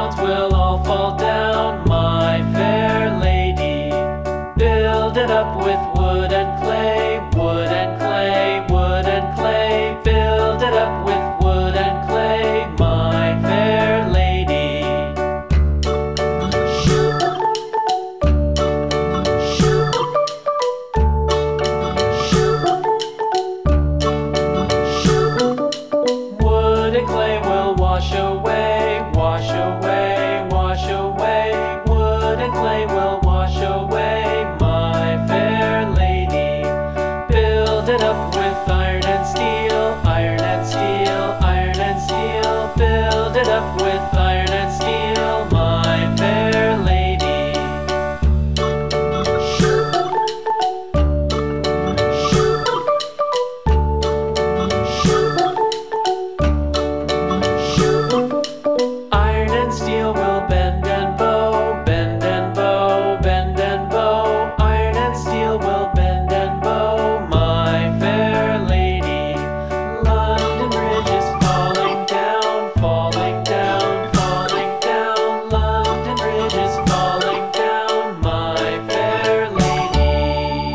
clouds will all fall down, my fair lady. Build it up with wood and clay, wood and clay, wood and clay. Build it up with wood and clay, my fair lady. Wood and clay will wash away, wash away, wash away. Wood and clay will wash away, my fair lady. Build it up with iron and steel, iron and steel, iron and steel. Build it up with iron and steel, my fair lady. Iron and steel will bend and bow, bend and bow, bend and bow. Iron and steel will bend and bow, my fair lady. London Bridge is falling down, falling down, falling down. London Bridge is falling down, my fair lady.